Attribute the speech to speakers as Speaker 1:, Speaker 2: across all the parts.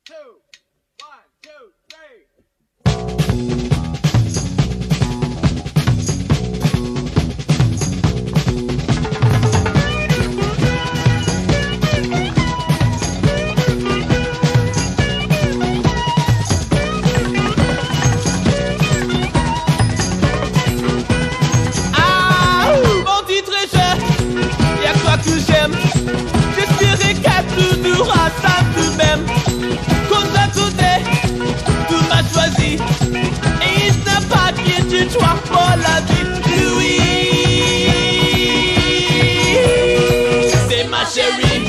Speaker 1: J'espérais qu'à toujours à ça tout de même. Cause à côté, tout m'a choisi. Et il n'a pas qui tu choix pour la vie. Louise, c'est ma chérie.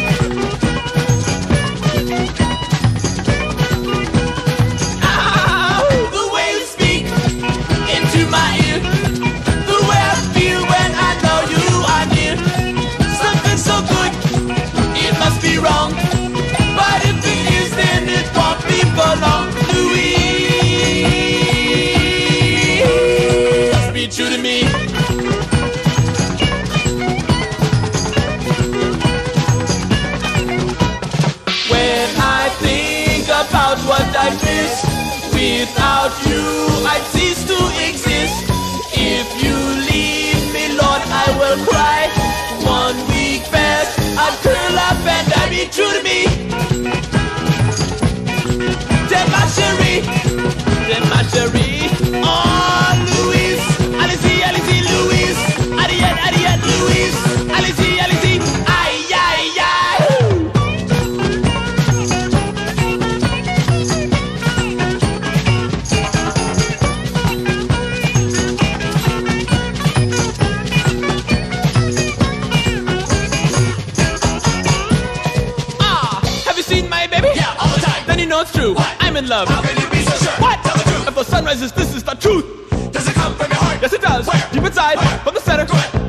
Speaker 1: Ah, the way you speak into my ear, the way I feel when I know you are near. Something so good, it must be wrong. But if it is, then it won't be for long. Louise, be true to me. When I think about what I miss, without you I'd cease to exist. If you leave me, Lord, I will cry. 1 week past, I'd curl up and I'd be true to me. T'es ma chérie, oh Louise. Allez-y, allez-y, Louise. Allez-y, Louise. Allez-y, allez-y, aïe, aïe, aïe. Have you seen my baby?
Speaker 2: Yeah, all the time.
Speaker 1: Then you know it's true.
Speaker 2: What?
Speaker 1: I'm in love.
Speaker 2: How can you be so sure?
Speaker 1: What?
Speaker 2: Tell the truth.
Speaker 1: If the sun rises, this is the truth.
Speaker 2: Does it come from your heart?
Speaker 1: Yes, it does.
Speaker 2: Where?
Speaker 1: Deep inside,
Speaker 2: Where?
Speaker 1: from the center.
Speaker 2: Go ahead.